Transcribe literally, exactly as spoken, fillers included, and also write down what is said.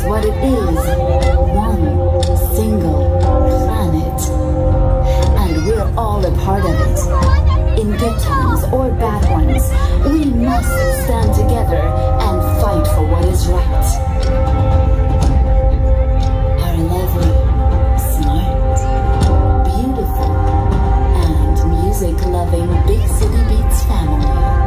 is what it is. One single planet. And we're all a part of it. In good times or bad ones, we must stand together and fight for what is right. Our lovely, smart, beautiful, and music-loving Big City Beats family.